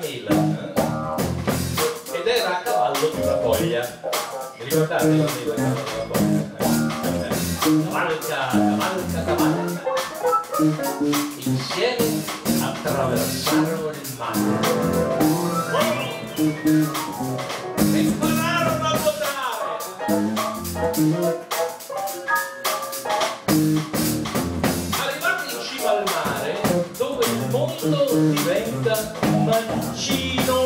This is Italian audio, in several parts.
mela ed era a cavallo di una foglia. Vi ricordate la mela a cavallo di una foglia? Cavalca. Insieme attraversarono il mare e impararono a nuotare. Arrivati in cima al mare, dove il mondo diventa mancino.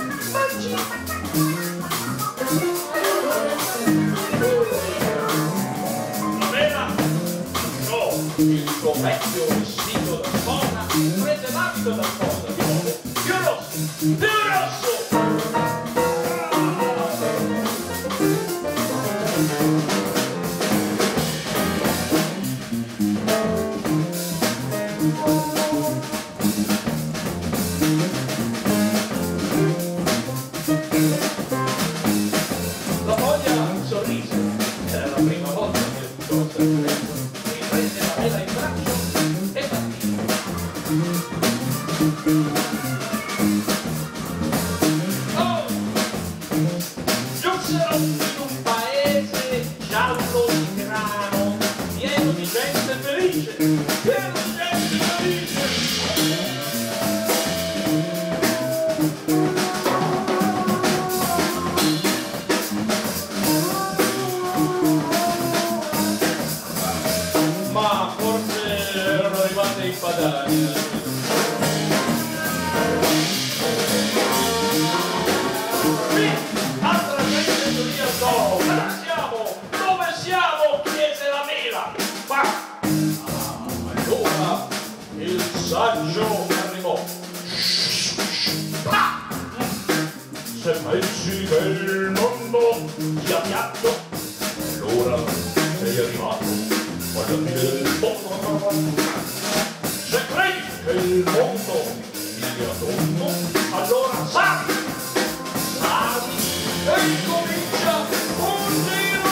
La mela no, il suo vecchio vestito da sposa, prese l'abito da sposa di nuovo, più rosso. La foglia sorrise, era la prima volta che riprese la mela in braccio e partì. Oh! Giunsero in un paese giallo di grano, pieno di gente felice, ma forse erano arrivate i padani. Sì, altra gente giuria solo. Dove siamo? Chiese la mela. Ma allora il saggio arrivò. Se pensi che il mondo sia piatto, allora sei arrivato alla fine del mondo. Se credi che il mondo sia tondo, allora sali e incomincia un giro